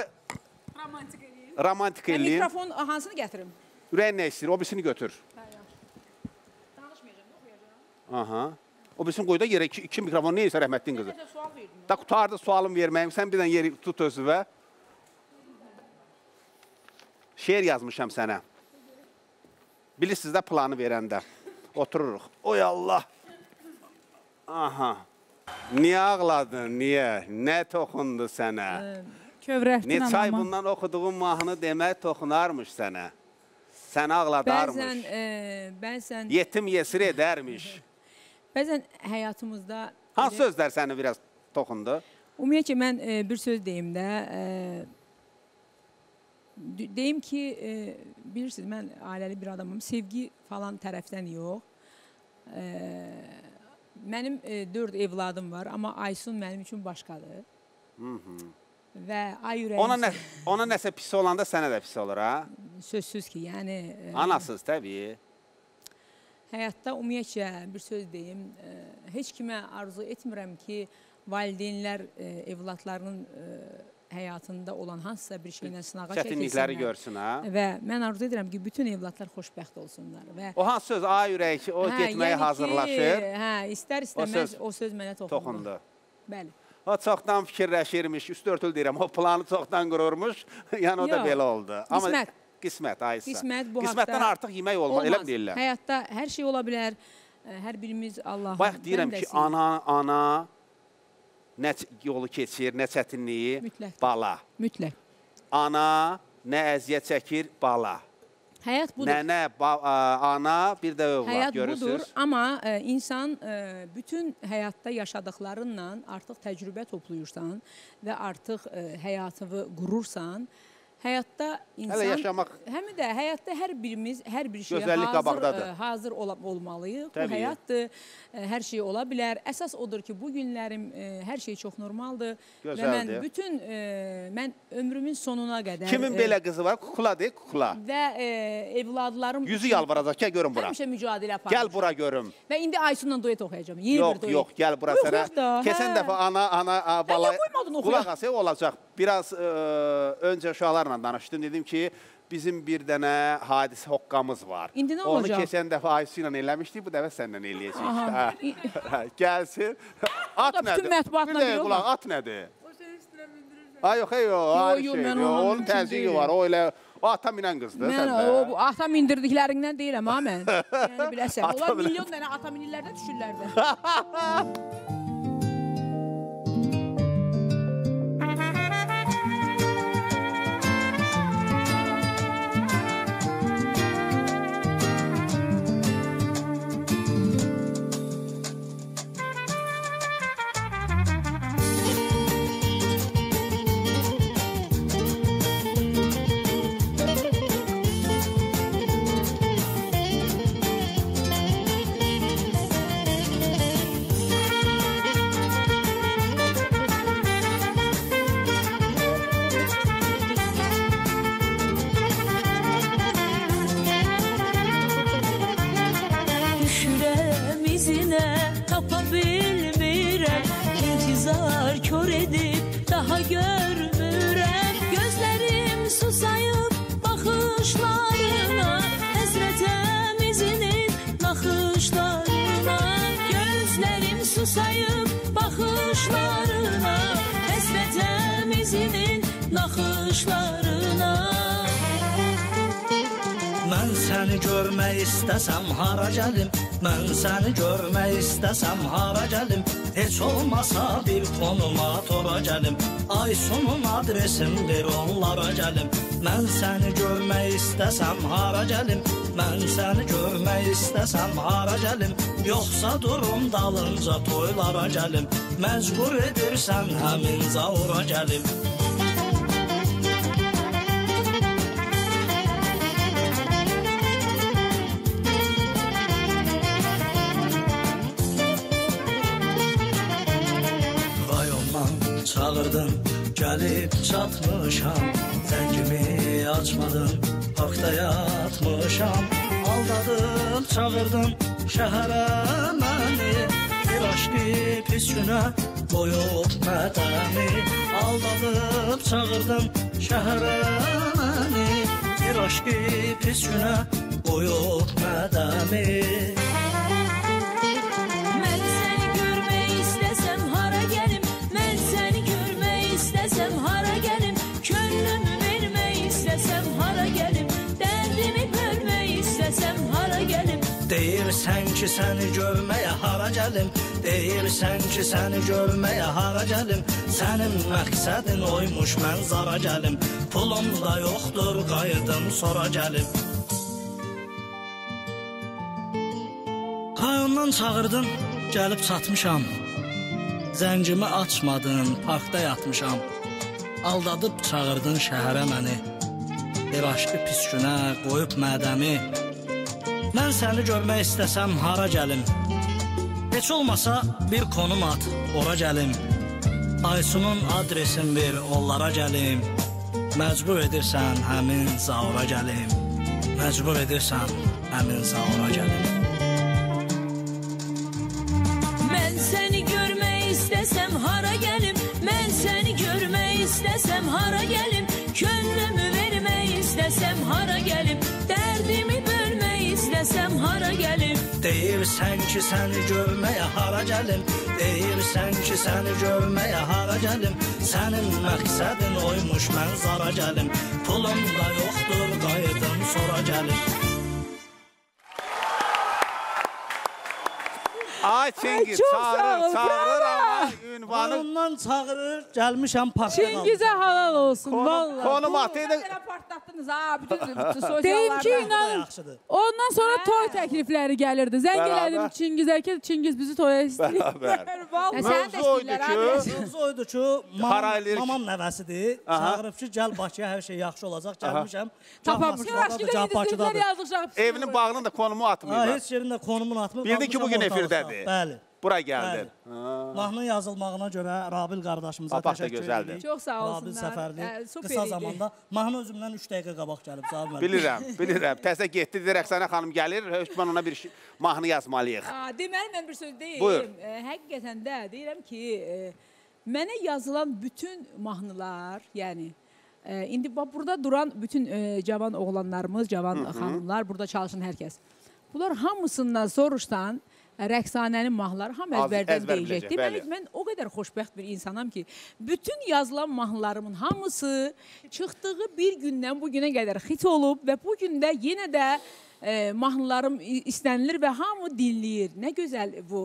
romantik eləyim. Mikrofon hansını gətirim? Ürəyin nə istəyir, o birisini götür. Danışmayacağım, oxuyacağım. Aha. O birisini qoy da yerə, iki mikrofon neysə rəhmətliyin qızı. Da qutardı sualım verməyim, sən bir dənə yeri tut özüvə. Şeir yazmışam sənə. Bilirsiniz də planı verəndə. Otururuq. Oy Allah. Aha. Niyə ağladın? Niyə? Nə toxundu sənə? Kövrəkdin Neçə ay anama. bundan oxuduğun mahnı demək toxunarmış sənə. Səni ağladarmış. Bəzən Yetim yesir edərmiş. bəzən həyatımızda Hansı sözlər səni biraz toxundu? ümumiyyətlə mən bir söz deyim də deyim ki bilirsiniz mən ailəli bir adamım. Sevgi falan tərəfdən yox. Mənim 4 evladım var, amma Aysun mənim üçün başqadır. Və ay ürəyim Ona nəsə pis olanda sənə də pis olur, ha? sözsüz ki, yəni Anasız, təbii. həyatda ümumiyyətlə bir söz deyim, heç kimə arzu etmirəm ki, valideynlər evladlarının həyatında olan hansısa bir şeylə sınağa Çətinlikləri çəkilsinlər. görsün, ha? Və mən arzu edirəm ki, bütün evladlar xoşbəxt olsunlar. Və O hansı söz? Ay ürək, o getməyə hazırlaşır. İstər-istəməz o söz mənə toxundu. Bəli. O çoxdan fikirləşirmiş, üst örtül deyirəm, o planı çoxdan qururmuş, yəni o da belə oldu. Qismət. Qismət, Aysa. Qismət bu Qismətdən haqda artıq yemək olmaz, elə mi deyirlər? Həyatda hər şey ola bilər. Hər birimiz Allahın Bayaq deyirəm ki, ana nə yolu keçir, nə çətinliyi? Mütləq. Bala. Mütləq. Ana nə əziyyət çəkir? Bala. Həyat budur. Nənə, ana, bir də övlad, Həyat görürsünüz? budur, amma insan bütün həyatda yaşadıqlarınla artıq təcrübə toplayırsan və artıq həyatını qurursan, həyatda insan... Hələ yaşamaq... Həm də həyatda hər birimiz, hər bir şeyə Gözəllik qabaqdadır. hazır olmalıyıq. Təbii. Bu həyatdır, hər şey ola bilər. Əsas odur ki, bu günlərim hər şey çox normaldır. Gözəldir. Və mən bütün, mən ömrümün sonuna qədər... Kimin belə qızı var? Kukla deyil, kukla. Və evladlarım... Yüzü yalvaracaq, gəl görün bura. Həmişə mücadilə aparmışam. Gəl bura görüm. Və indi Aysunla duet oxuyacağım. Yeni bir duet. Yox, gəl bura sənə. Keçən dəfə ana bala... qoymadın oxuya. Qulaq ası olacaq. Biraz öncə uşaqlarla danışdım. Dedim ki, bizim bir dənə hadisə hoqqamız var. İndi nə olacaq? Onu keçən dəfə Aysu ilə eləmişdik, bu dəfə səndən eləyəcəyik. Gəlsin. At bütün nədir? mətbuatla Bir dəqiqə biliyorlar. qulaq, at nədir? Ay yox, ayrı yo, şeydir. mən onun Onun üçün təzyiqi deyiləm. var. O elə, o ata minən qızdır Mən səndə. o ata mindirdiklərindən deyirəm ha mən. Yəni biləsən. Ata Onlar minən- milyon dənə ata minirlər də düşürlər də. Düşürəm izinə, tapa bilmirəm, intizar kör edib, daha görmürəm. Gözlərim susayıb baxışlarına, həsrətəm izinin naxışlarına. Gözlərim susayıb baxışlarına, həsrətəm izinin naxışlarına. Mən səni görmək istəsəm hara gəlim, mən səni görmək istəsəm hara gəlim, heç olmasa bir konuma tora gəlim, Aysunun adresini ver onlara gəlim. Mən səni görmək istəsəm hara gəlim, mən səni görmək istəsəm hara gəlim, yoxsa durum dalınca toylara gəlim, məcbur edirsən həmin zaura gəlim. Çağırdın, gəlib çatmışam, zəngimi açmadın, haqda yatmışam. Aldadıb çağırdın şəhərə məni, bir aşkı pis günə qoyub mədəni. Aldadıb çağırdın şəhərə məni, bir aşkı pis günə qoyub mədəni. İstəsəm hara gəlim, könlümü vermək istəsəm hara gəlim, dərdimi bölmək istəsəm hara gəlim. Deyirsən ki, səni görməyə hara gəlim, deyirsən ki, səni görməyə hara gəlim. Sənin məqsədin oymuş, mən zara gəlim. Pulum da yoxdur, qayıdım sonra gəlim. Hayondan çağırdın, gəlib çatmışam. Zəngimi açmadın, parkda yatmışam. Aldadıb çağırdın şəhərə məni. Bir aşkı pis günə qoyub mədəmi. Mən səni görmək istəsəm hara gəlim. Heç olmasa bir konum at, ora gəlim. Aysunun adresin ver, onlara gəlim. Məcbur edirsən həmin zaura gəlim. Məcbur edirsən həmin zaura gəlim. Mən səni görmək istəsəm hara gəlim. Mən səni görmək istəsəm hara gəlim. Könlümü vermək istəsəm hara gəlim. Dərdimi bölmək istəsəm hara gəlim. Deyirsən ki, səni görməyə hara gəlim. Deyirsən ki, səni görməyə hara gəlim. Sənin məqsədin oymuş, mən zara gəlim. Pulum da yoxdur, qayıdım sonra gəlim. Ay Çingiz, çok çağırır, sağ ol, çağırır ama ünvanı Ondan çağırır, gəlmişəm parkda qalmışam. Çingiz'e halal olsun vallahi. konum atıydı. Sen partlattınız ha bütün sosiallarda. Deyim ki, Bu da inanın. yaxşıdır. Ondan sonra toy təklifləri gəlirdi. Zəng Beraber. elədim Çingizə ki, Çingiz bizi toya istəyir. Beraber. Vallahi. Sen de Mövzu oydu istəyirlər ki, abi. Mövzu oydu ki, Haraylı- mamam nəvəsidir. Aha. Çağırıb ki, gəl Bakıya, hər şey yaxşı olacaq. Gəlmişəm. Tapamız. Moskvadadır, gah Bakıdadır. yazdıqlar. Evinin bağının da konumu Ha, atmıyorlar. heç yerində konumunu atmır. Bildin ki, qalmışam bugün ortalıqda. efirdədir. Bəli. Bura gəldin. Bəli. Mahnının yazılmağına görə Rabil qardaşımıza Apaq da təşəkkür gözəldir. edirik. Çox sağ Rabil olsunlar. Səfərli Süper qısa idi. zamanda mahnı özümdən 3 dəqiqə qabaq gəlib. Sağ olun. Bilirəm, bilirəm. Təzə getdi, Rəqsanə xanım gəlir, hökmən ona bir mahnı yazmalıyıq. Deməli mən bir söz deyim. Buyur. Həqiqətən də deyirəm ki, mənə yazılan bütün mahnılar, yəni indi burada duran bütün cavan oğlanlarımız, cavan xanımlar, burada çalışan hər kəs. Bunlar hamısından soruşdan Rəqsanənin mahnıları hamı əzbərdən əzbər deyəcək. biləcək, Deməli, bəli. mən o qədər xoşbəxt bir insanam ki, bütün yazılan mahnılarımın hamısı çıxdığı bir gündən bu günə qədər xit olub və bu gündə yenə də mahnılarım istənilir və hamı dinləyir. Nə gözəl bu.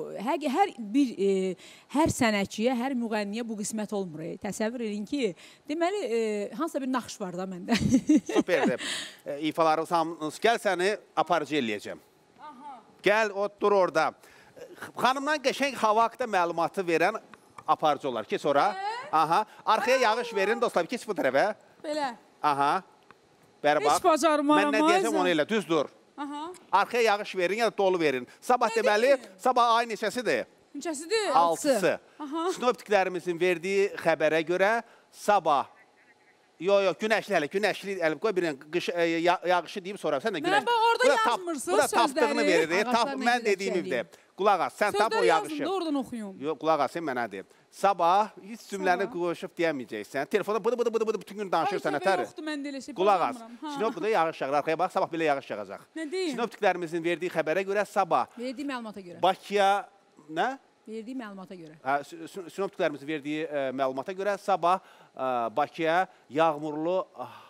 Hər sənətçiyə, hər müğənniyə bu qismət olmur. Təsəvvür edin ki, deməli, hansısa bir naxış var da məndə. Süperdir. İfalarımız hamınız. Gəl səni aparıcı eləyəcəm. Gəl, dur orada. Xanımdan qəşəng hava haqqında məlumatı verən aparıcı olar. Keç ora. Aha. Arxaya yağış verin dostlar. Keç bu tərəfə. Belə. Aha. Bəri bax. Heç bacarmaram. Mən nə deyəcəm onu elə. Düz dur. Arxaya yağış verin ya da dolu verin. Sabah deməli, sabah ay neçəsidir? Neçəsidir? 6-sı. Sinoptiklərimizin verdiyi xəbərə görə sabah günəşli hələ, günəşli hələ qoy bir yağışı deyib sonra sən də günəşli. Mən bax orada yazmırsınız Bu da tapdığını verir. Ağaclar Mən mənzilət dediyim söyləyir. evdə. Qulaq as, sən tap o Sözləri yazın yağışı. da oradan oxuyum. Yox, qulaq as, sən mənə deyim. Sabah heç cümləni qoşub deyəməyəcəksən. Telefonda bıdı bütün gün danışırsan ətəri. Yoxdur, mən də elə şey Qulaq as. bilmirəm. Sinoptikdə yağış yağır. Arxaya bax, sabah belə yağış yağacaq. Nə deyim? Sinoptiklərimizin verdiyi xəbərə görə sabah Verdiyi məlumata görə. Bakıya, nə? Verdiyi məlumata görə. Sinoptiklərimizin verdiyi məlumata görə sabah Bakıya yağmurlu,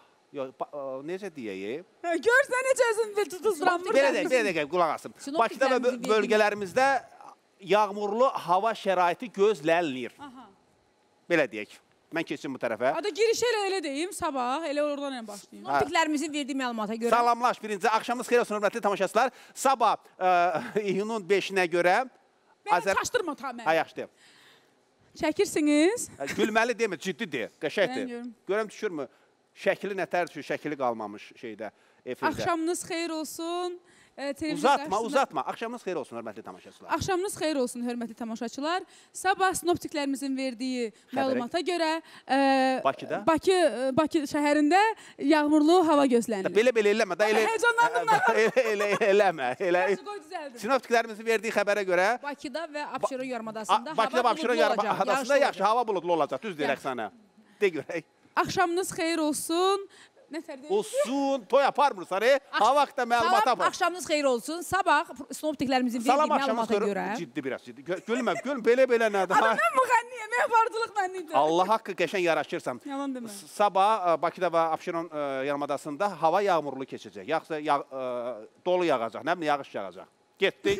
necə deyəyim? Görsən necəsini tutuzduram. Belə deyək, qulaq asım. Bakıda və bölgələrimizdə yağmurlu hava şəraiti gözlənilir. Belə deyək. Mən keçim bu tərəfə. Adı giriş elə deyim sabah, elə oradan elə başlayayım. Sinoptiklərimizin verdiyi məlumata görə. Salamlaş birinci. Axşamınız xeyir olsun, hörmətli tamaşaçılar. Sabah iyunun 5-nə görə... Məni çaşdırma tamam. Ayaşdı. Çəkirsiniz. Gülməli demir, ciddidir, Ben qəşəkdir. görüm. Görəm düşürmü? Şəkili nətər düşür, şəkili qalmamış şeydə, efirdə. Axşamınız xeyir olsun. Uzatma. Axşamınız xeyir olsun, hörmətli tamaşaçılar. Axşamınız xeyir olsun, hörmətli tamaşaçılar. Sabah sinoptiklərimizin verdiyi məlumata görə Bakıda? Bakı şəhərində yağmurlu hava gözlənilir. Belə eləmə da, Heyecanlandım. eləmə. Qoy düzəldim. Sinoptiklərimizin verdiyi xəbərə görə Bakıda və Abşeron yarımadasında Bakıda və hava Abşeron buludlu olacaq. yarımadasında yaxşı hava buludlu olacaq. Düz deyirək sənə. De görək. Axşamınız xeyir olsun. Olsun, toy aparmırsan, hava haqqında məlumat apar. Axşamınız xeyir olsun. Sabah sinoptiklərimizin verdiyi məlumata görə. Ciddi biraz, ciddi. Gülməm, belə nədir? Mən müğənniyəm, məfardılıq mənlidir. Allah haqqı qəşən yaraşırsan. Yalan demə. Sabah Bakıda və Abşeron yarımadasında hava yağmurlu keçəcək. Yaxsa dolu yağacaq, nə bilim, yağış yağacaq. Getdik.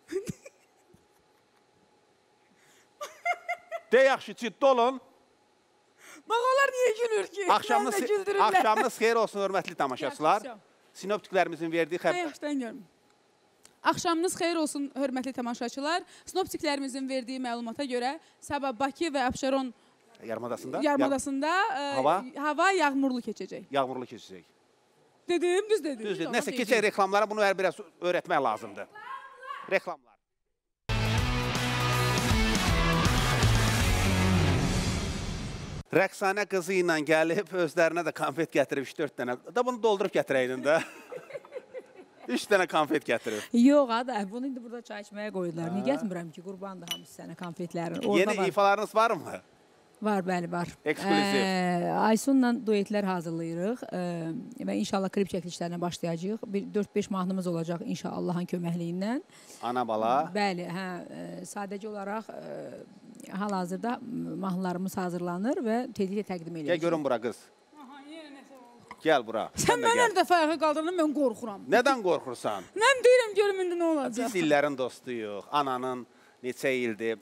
De yaxşı, ciddi olun. Bax, onlar niyə gülür ki? Axşamınız xeyir olsun, hörmətli tamaşaçılar. Sinoptiklərimizin verdiyi xəbər. Yaxşıdan görüm. Axşamınız xeyir olsun, hörmətli tamaşaçılar. Sinoptiklərimizin verdiyi məlumata görə sabah Bakı və Abşeron yarımadasında hava yağmurlu keçəcək. Yağmurlu keçəcək. Dedim, düz dedim. Düz dedim. Nəsə, keçək reklamlara, bunu biraz öyrətmək lazımdır. Reklamlar. Rəqsanə qızı ilə gəlib, özlərinə də konfet gətirib 3-4 dənə. Da bunu doldurub gətirəydin də. 3 dənə konfet gətirib. Yox, ada, bunu indi burada çay içməyə qoydular. Niyə getmirəm ki, qurbandır hamısı sənə konfetlərin. Yeni ifalarınız var mı? Var, bəli, var. Ekskluziv. Aysunla duetlər hazırlayırıq və inşallah klip çəkilişlərinə başlayacağıq. 4-5 mahnımız olacaq inşallah Allahın köməkliyindən. Ana bala. Bəli, sadəcə olaraq hal-hazırda mahnılarımız hazırlanır və tezliklə təqdim edəcəyik. Gəl görün bura qız. Gəl bura. Sən mən hər dəfə ayağa qaldırdım, mən qorxuram. Nədən qorxursan? Mən deyirəm, görüm indi nə olacaq. Biz illərin dostuyuq. Ananın neçə ildir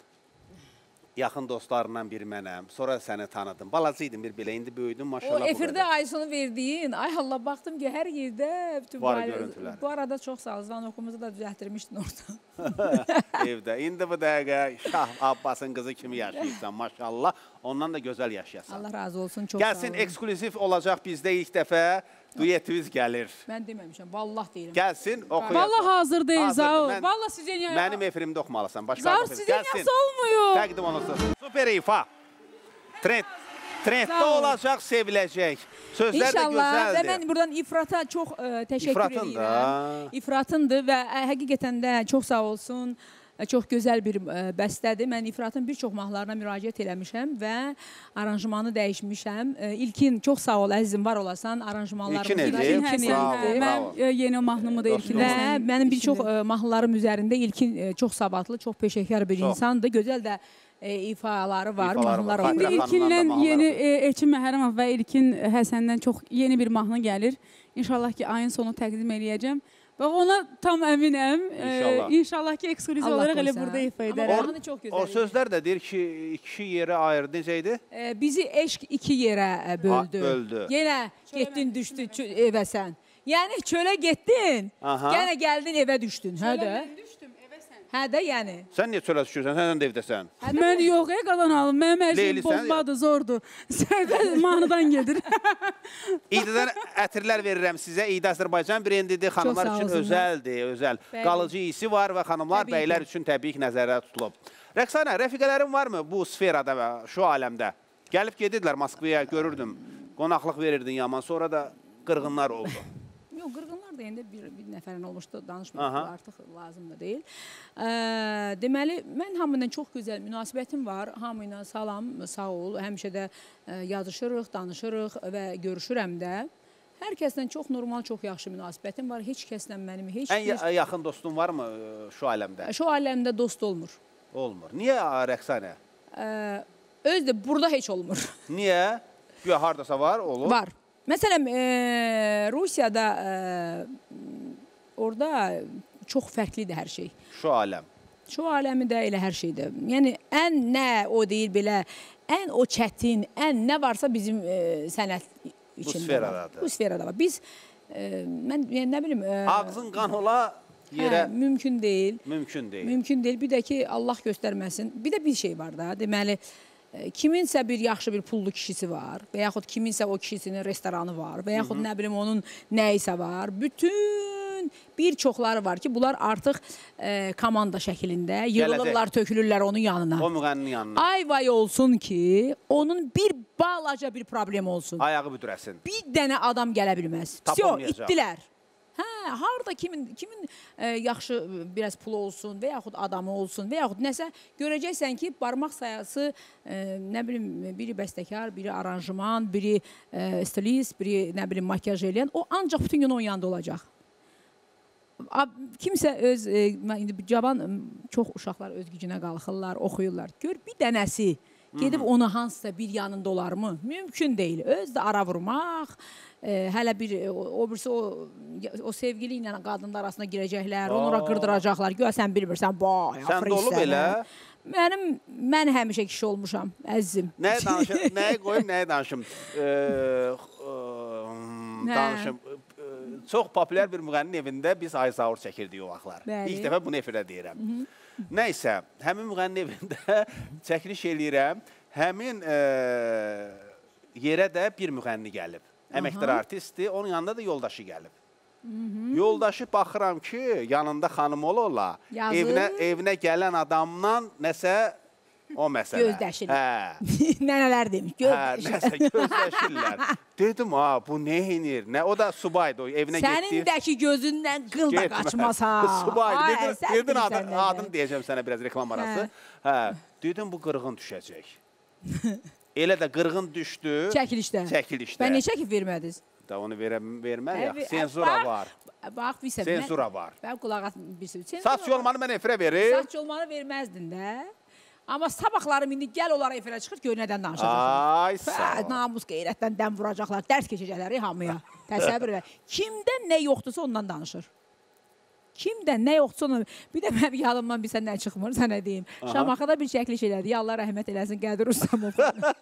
yaxın dostlarından biri mənəm. Sonra səni tanıdım. Balacı idim bir belə, indi böyüdüm, maşallah. O efirdə Aysunu verdiyin, ay Allah, baxdım ki, hər yerdə bütün var görüntülər. Bu arada çox sağ ol, okumuzu da düzəltdirmişdin orada. Evdə. İndi bu dəqiqə Şah Abbasın qızı kimi yaşayırsan, maşallah. Ondan da gözəl yaşayasan. Allah razı olsun, çox sağ olun. Gəlsin, ekskluziv olacaq bizdə ilk dəfə. Duyetimiz gəlir. Mən deməmişəm, vallah deyirəm. Gəlsin, oxuyasın. Vallah hazır deyil, Zaur. Vallah sizin ya. Mənim efirimdə oxumalısan. Zaur, sizin yası olmuyor. Təqdim olunsun. Super ifa. Trenddə olacaq, seviləcək. Sözlər də gözəldir. İnşallah. Və mən buradan İfrata çox təşəkkür edirəm. İfratındır və həqiqətən də çox sağ olsun. Çox gözəl bir bəstədir. Mən İfratın bir çox mahnılarına müraciət eləmişəm və aranjmanı dəyişmişəm. İlkin, çox sağ ol, əzizim, var olasan. Aranjmanlarımız Mən yeni mahnımı da ilkin. Və mənim bir çox mahnılarım üzərində İlkin çox savadlı, çox peşəkar bir insandır. Gözəl də ifaları var, mahnılar var. İndi İlkinlə yeni Elçin Məhərrəmov və İlkin Həsəndən çox yeni bir mahnı gəlir. İnşallah ki, ayın sonu təqdim eləyəcəm. Və ona tam əminəm. İnşallah ki, ekskluziv olaraq elə burada ifa edərəm. O sözlər də deyir ki, 2 yerə ayırdı. Necə idi? Bizi eşq 2 yerə böldü. Yenə getdin, düşdün evə sən. Yəni, çölə getdin, yenə gəldin, evə düşdün. Çölə düşdüm, evə sən. Hə də, yəni. Sən niyə çölə düşürsən? Sən də evdəsən. Mən yox, qadan alım. Mənim hər şeyim bombadır, zordur. Söhbət mahnıdan gedir. İydidən ətirlər verirəm sizə. İydi Azərbaycan brendidir. Xanımlar üçün özəldir, özəl. Qalıcı iyisi var və xanımlar, bəylər üçün təbii ki, nəzərdə tutulub. Rəqsanə, rəfiqələrin varmı bu sferada və şu aləmdə? Gəlib gedirlər Moskvaya, görürdüm. Qonaqlıq verirdin yaman, sonra da qırğınlar oldu. Yox, qırğınlar da indi bir nəfərin olmuşdu, danışmıyordu, artıq lazım da deyil. Deməli, mən hamıyla çox gözəl münasibətim var. Hamıyla salam, sağ ol. Həmişə də yazışırıq, danışırıq və görüşürəm də. Hər kəslə çox normal, çox yaxşı münasibətim var. Heç kəslə mənim heç... Ən yaxın dostun varmı şu aləmdə? Şu aləmdə dost olmur. Olmur. Niyə Rəqsanə? Özdə, burada heç olmur. Niyə? Güya hardasa var, olur? Var. Məsələn, Rusiyada orada çox fərqlidir hər şey. Şu aləm. Şu aləmi də elə hər şeydir. Yəni, ən nə o deyil belə, ən o çətin, ən nə varsa bizim sənət içində var. Bu sferada var. Biz, mən nə bilim... Ağzın qan ola yerə... Mümkün deyil. Mümkün deyil. Mümkün deyil. Bir də ki, Allah göstərməsin. Bir də bir şey var da, deməli... Kiminsə bir yaxşı bir pullu kişisi var və yaxud kiminsə o kişisinin restoranı var və yaxud nə bilim onun nəyisə var. Bütün bir çoxları var ki, bunlar artıq komanda şəkilində yığılırlar, tökülürlər onun yanına. O müğənninin yanına. Ay vay olsun ki, onun bir balaca bir problem olsun. Ayağı büdürəsin. Bir dənə adam gələ bilməz. Всё, itdilər. Hə, harada kimin yaxşı biraz pulu olsun və yaxud adamı olsun və yaxud nəsə görəcəksən ki, barmaq sayası, nə bilim, biri bəstəkar, biri aranjman, biri stilist, biri, nə bilim, makyaj eləyən, o ancaq bütün gün onun yanında olacaq. Kimsə öz, indi cavan, çox uşaqlar öz gücünə qalxırlar, oxuyurlar. Gör, bir dənəsi gedib onu hansısa bir yanında olarmı? Mümkün deyil. Öz də ara vurmaq, hələ bir o birisi o sevgili ilə qadınlar arasında girəcəklər, onlara qırdıracaqlar. Güya sən bilmirsən, vay, Sən dolu belə. Mən həmişə kişi olmuşam, əzizim. Nəyə qoyum, nəyə danışım? Danışım. Çox popülər bir müğənninin evində biz Ayzaur çəkirdik o vaxtlar. İlk dəfə bunu efirdə deyirəm. Nəysə, həmin müğənninin evində çəkiliş eləyirəm. Həmin yerə də bir müğənni gəlib. Əməkdar artistdir, onun yanında da yoldaşı gəlib. Yoldaşı baxıram ki, yanında xanım ola, evinə gələn adamdan nəsə o məsələ. Gözləşirlər. Nənələr demiş, gözləşirlər. Nəsə gözləşirlər. Dedim, bu nə inir? O da subaydı, o evinə getdi. Sənindəki gözündən qıl da qaçmaz ha. Subaydı. Dedim, adını deyəcəm sənə biraz reklam arası. Dedim, bu qırğın düşəcək. Elə də qırğın düşdü. Çəkilişdə. Bən neçə ki vermədiniz? Da onu verməliyək. Senzura var. Bax, bilsə. Senzura var. Mən qulaq atım bilsin. Saç yolmanı mən efirə verir. Saç yolmanı verməzdin də. Amma sabahlarım indi gəl onlara efirə çıxır, gör nədən danışacaqlar. Ay, sağ ol. Namus qeyrətdən dəm vuracaqlar, dərs keçəcəklər hamıya. Təsəvvür ver. Kimdən nə yoxdursa ondan danışır. Kimdən nə yoxdursa ondan. Bir də mənim yadımdan bilsən nə çıxmır, sənə deyim. Şamaxıda bir çəkiliş elədi. Ya Allah rəhmət eləsin, Qədir Ustamov.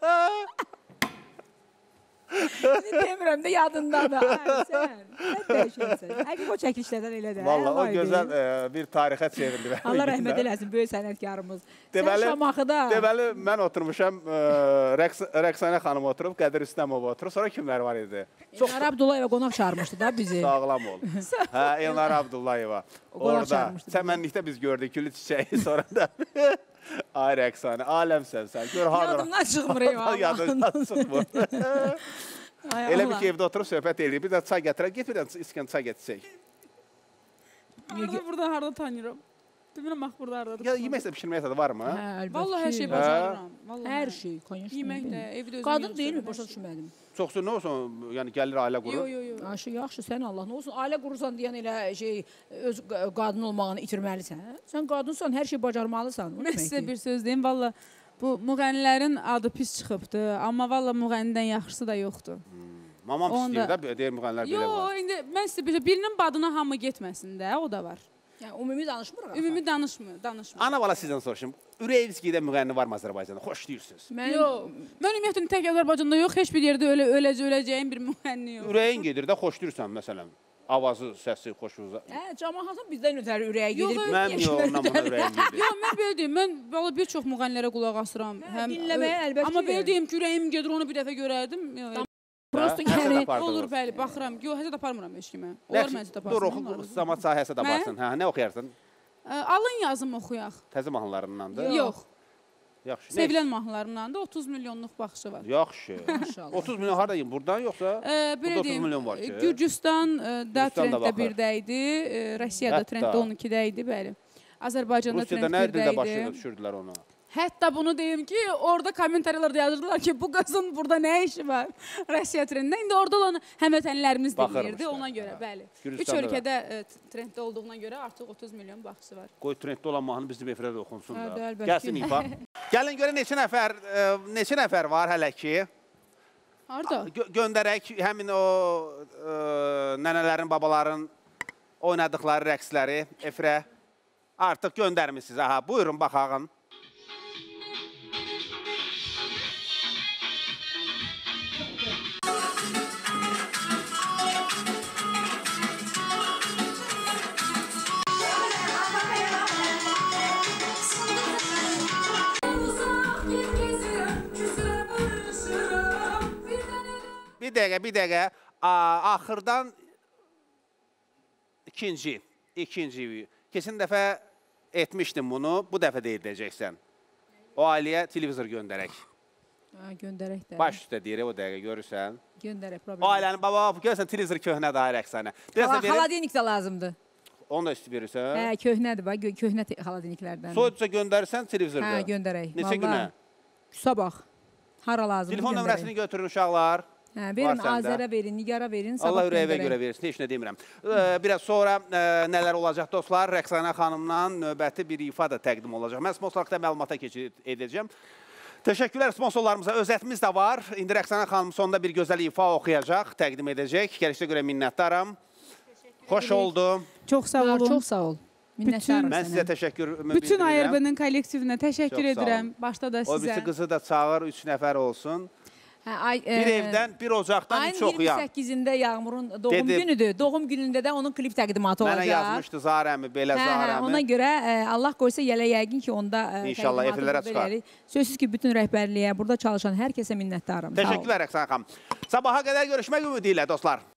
Demirəm də yadındadır. Sən dəyişirsən. Həqiq o çəkilişlərdən elə də. Valla o gözəl bir tarixə çevrildi. Allah rəhmət eləsin, böyük sənətkarımız. Sən Şamaxıda. Deməli, mən oturmuşam, Rəqsanə xanım oturub, Qədir Ustamov oturub. Sonra kimlər var idi? Elnar Abdullayeva qonaq çağırmışdı da bizi. Sağlam ol. Elnar Abdullayeva. Orada çəmənlikdə biz gördük gülü çiçəyi sonra da. Ay Rəqsanə, aləmsən sən. Yadımdan çıxmır eyvallah. Yadımdan çıxmır. Elə bir ki, evdə oturub söhbət eləyir. Bir də çay gətirək, get bir də iskan çay gətirsək. Burada harada tanıyıram. Bilmirəm, burada haradadır. Ya, yeməksə pişirməyə tadı varmı? Vallahi hər şey bacarıram. Hər şey. Yemək də, evdə özüm qadın deyilmi, başa düşmədim. Çoxsu nə olsun, yəni gəlir ailə qurur? Yox. Yaxşı, sən Allah, nə olsun, ailə qurursan deyən elə öz qadın olmağını itirməlisən. Sən qadınsan, hər şey bacarmalısan. Mən sizə bir söz deyim, valla bu müğənnilərin adı pis çıxıbdır, amma valla müğənnidən yaxşısı da yoxdur. Mamam istəyir də, deyir müğənnilər belə var. Yox, indi mən sizə birinin badına hamı getməsin də, o da var. Yəni, ümumi danışmırıq. Ümumi danışmır. Ana bala sizdən soruşum, Ürəyevskidə müğənni var mı Azərbaycanda? Xoş deyirsiniz. Yox, mən ümumiyyətlə tək Azərbaycanda yox, heç bir yerdə öləcəyim bir müğənni yox. Ürəyin gedir də, xoş deyirsən, məsələn. Avazı, səsi, xoşunuza. Cəmahatın bizdən ötəri ürəyə gedir. Mən yox, ondan buna ürəyim gedir. Yox, mən belə deyim, mən bir çox müğənnilərə qulaq asıram. Dinləməyə əlbəttə. Amma belə deyim ki, ürəyim gedir, onu bir dəfə görərdim. Olur, bəli, baxıram. Yox, həsəd aparmıram heç kimə. Onlar mən həsəd aparsın. Dur, oxu, zaman sahə həsəd aparsın. Nə oxuyarsan? Alın yazım oxuyaq. Təzə mahnılarındandır? Yox. Yaxşı. Sevilən mahnılarımdan da 30 milyonluq baxışı var. Yaxşı. 30 milyon haradayım? Buradan yoxsa? Belə deyim, Gürcüstan da trenddə 1-də idi, Rusiyada trenddə 12-də idi, bəli. Azərbaycanda trend 1-də idi. Rusiyada nə dildə başına düşürdülər onu? Hətta bunu deyim ki, orada kommentariyalarda yazırdılar ki, bu qızın burada nə işi var Rusiya trendində. İndi orada olan həmvətənlərimiz deyilirdi, ona görə, bəli. 3 ölkədə trenddə olduğuna görə artıq 30 milyon baxışı var. Qoy trenddə olan mahnı bizim efirə də oxunsun da. Gəlsin İfa. Gəlin görə neçə nəfər var hələ ki? Harada? Göndərək həmin o nənələrin, babaların oynadıqları rəqsləri efirə artıq göndərmişsiniz. Aha, buyurun, baxağın. Bir dəqiqə. Axırdan ikinci. Keçən dəfə etmişdim bunu, bu dəfə də edəcəksən. O ailəyə televizor göndərək. Göndərək də. Baş üstə deyir, o dəqiqə görürsən. Göndərək, problem. O ailənin, baba, görürsən, televizor köhnədir, ay Rəqsanə. Xaladenik də lazımdır. Onu da üstü verirsən? Hə, köhnədir, köhnə xaladeniklərdən. Soyuduca göndərsən televizorda? Hə, göndərək. Neçə günə? Sabah. Hara lazımdır, telefon nömrəsini götürün uşaqlar. Verin, Azərə verin, Nigara verin, sabah Allah ürəyivə görə versin, heç nə demirəm. Biraz sonra nələr olacaq dostlar, Rəqsanə xanımdan növbəti bir ifa da təqdim olacaq. Mən sponsorluqda məlumata edəcəm. Teşekkürlər sponsorlarımıza. Özətimiz də var. İndi Rəqsanə xanım sonunda bir gözəl ifa oxuyacaq, təqdim edəcək. Gəlişdə görə minnətdaram. Xoş oldu. Çox sağ olun. Çox sağ ol. Minnətdarım Mən sizə sənə. təşəkkür Bütün bildirirəm. ARB-nin kollektivinə təşəkkür Çox sağ olun. edirəm. Başda da O sizə. birisi qızı da çağır, 3 nəfər olsun. Bir evdən, bir ocaqdan 3 Ayın oxuyan. 28-də Yağmurun doğum Dedim. günüdür. Doğum günündə də onun klip təqdimatı olacaq. Mənə yazmışdı Zarəmi, belə Zarəmi. Ona görə Allah qoysa yerlə yəqin ki, onda İnşallah təqdimatı efirlərə burada çıxar. elərik. Sözsüz ki, bütün rəhbərliyə, burada çalışan hər kəsə minnətdaram. Sağ olun. Təşəkkürlər Rəqsanə xanım. Sabaha qədər görüşmək ümidi ilə dostlar.